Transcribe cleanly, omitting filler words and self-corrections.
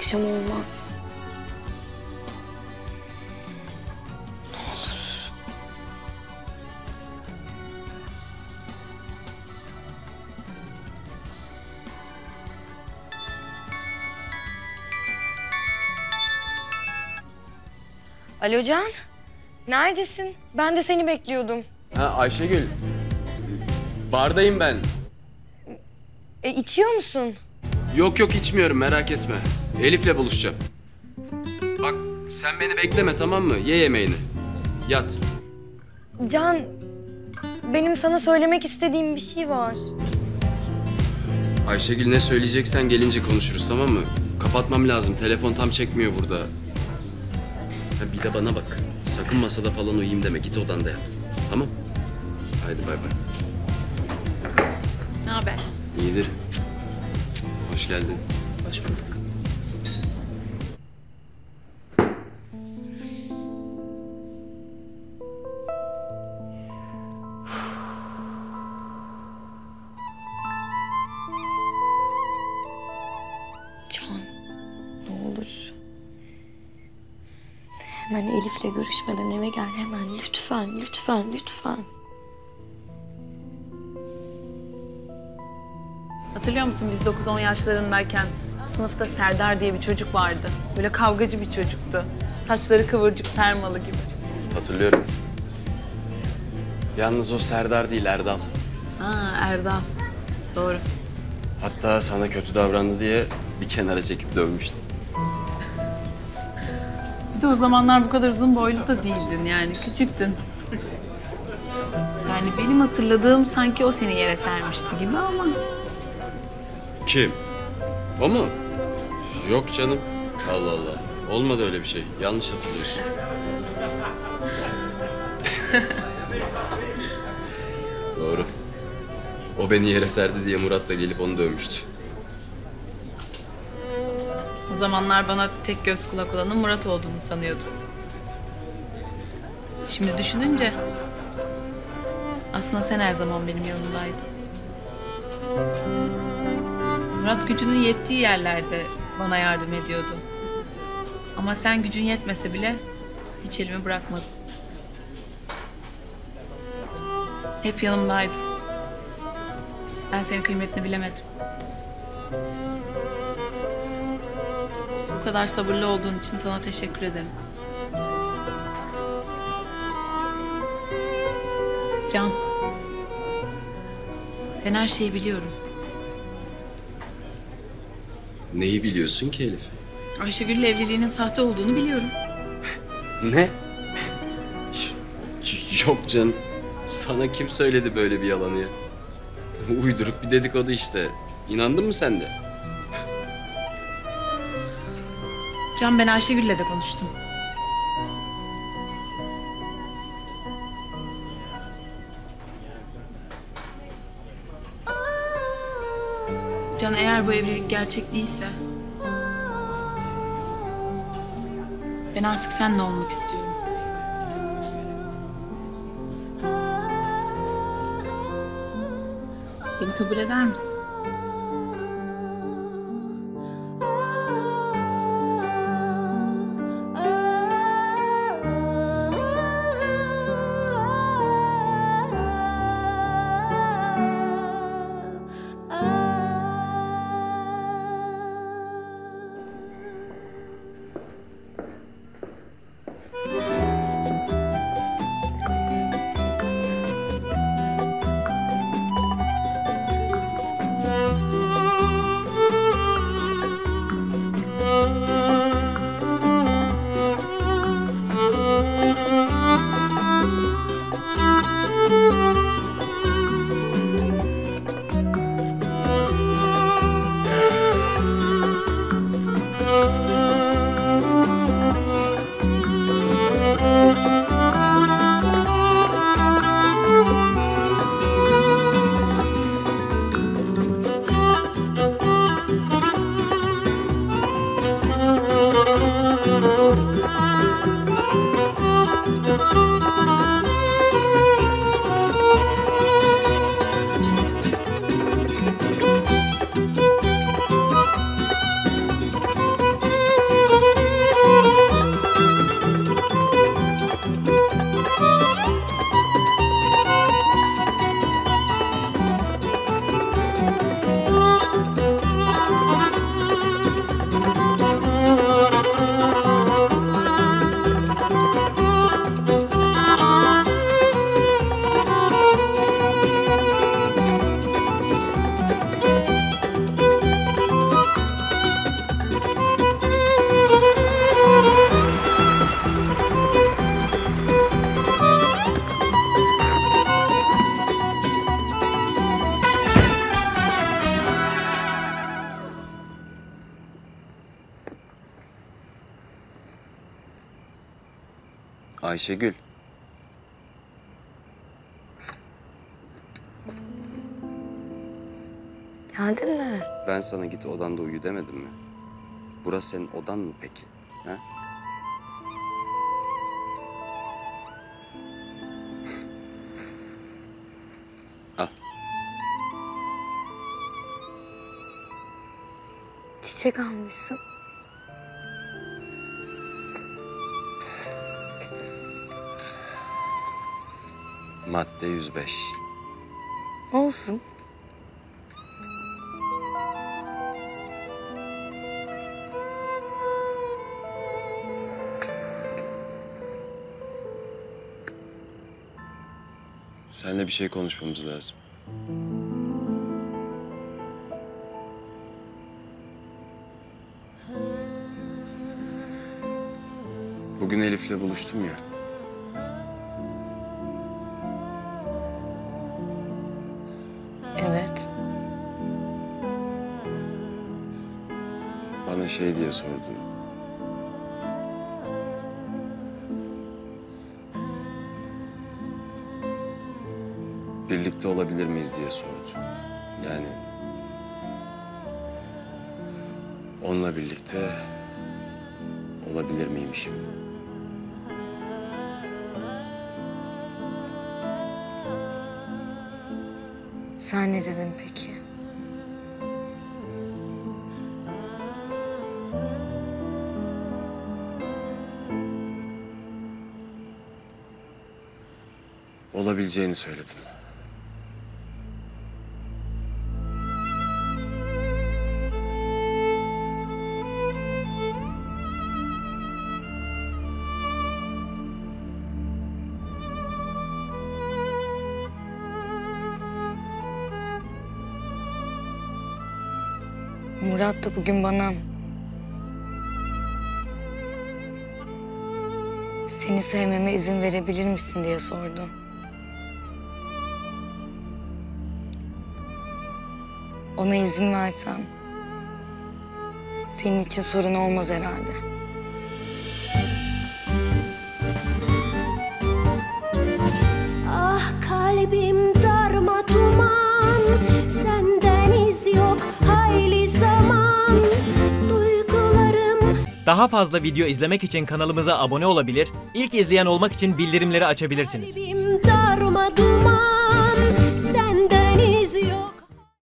akşam olmaz. Ne olur. Alo Can, neredesin? Ben de seni bekliyordum. Ha Ayşegül, bardayım ben. İçiyor musun? Yok içmiyorum, merak etme. Elif'le buluşacağım. Bak sen beni bekleme, tamam mı? Ye yemeğini. Yat. Can, benim sana söylemek istediğim bir şey var. Ayşegül, ne söyleyeceksen gelince konuşuruz, tamam mı? Kapatmam lazım, telefon tam çekmiyor burada. Ha, bir de bana bak. Sakın masada falan uyuyayım deme, git odanda yat. Tamam? Haydi bay bay. Ne haber? İyidir. Hoş geldin. Hoş bulduk. Can, ne olur. Hemen Elif'le görüşmeden eve gel hemen. Lütfen. Hatırlıyor musun biz 9-10 yaşlarındayken sınıfta Serdar diye bir çocuk vardı. Böyle kavgacı bir çocuktu. Saçları kıvırcık, permalı gibi. Hatırlıyorum. Yalnız o Serdar değil, Erdal. Ha, Erdal. Doğru. Hatta sana kötü davrandı diye bir kenara çekip dövmüştüm. Bir de o zamanlar bu kadar uzun boylu da değildin yani, küçüktün. Yani benim hatırladığım sanki o seni yere sermişti gibi ama... Kim? O mu? Yok canım. Allah Allah. Olmadı öyle bir şey. Yanlış hatırlıyorsun. Doğru. O beni yere serdi diye Murat da gelip onu dövmüştü. O zamanlar bana tek göz kulak olanın Murat olduğunu sanıyordum. Şimdi düşününce aslında sen her zaman benim yanımdaydın. Murat gücünün yettiği yerlerde bana yardım ediyordu. Ama sen gücün yetmese bile hiç elimi bırakmadın. Hep yanımdaydın. Ben senin kıymetini bilemedim. Bu kadar sabırlı olduğun için sana teşekkür ederim. Can, ben her şeyi biliyorum. Neyi biliyorsun ki Elif? Ayşegül'le evliliğinin sahte olduğunu biliyorum. Ne? Yok canım. Sana kim söyledi böyle bir yalanı ya? Uyduruk bir dedikodu işte. İnandın mı sen de? Can, ben Ayşegül'le de konuştum. Can, eğer bu evlilik gerçek değilse... ben artık seninle olmak istiyorum. Beni kabul eder misin? Ayşegül. Geldin mi? Ben sana git odanda uyu demedim mi? Burası senin odan mı peki? Ha? Al. Çiçek almışsın. Madde 105. Olsun. Seninle bir şey konuşmamız lazım. Bugün Elif'le buluştum ya. Evet. Bana şey diye sordu. Birlikte olabilir miyiz diye sordu. Yani onunla birlikte olabilir miymişim? Sen ne dedin peki? Olabileceğini söyledim. Murat da bugün bana seni sevmeme izin verebilir misin diye sordu. Ona izin versem senin için sorun olmaz herhalde. Ah kalbim darma duman, senden iz yok hayli zaman, duygularım. Daha fazla video izlemek için kanalımıza abone olabilir, ilk izleyen olmak için bildirimleri açabilirsiniz. Kalbim darma duman.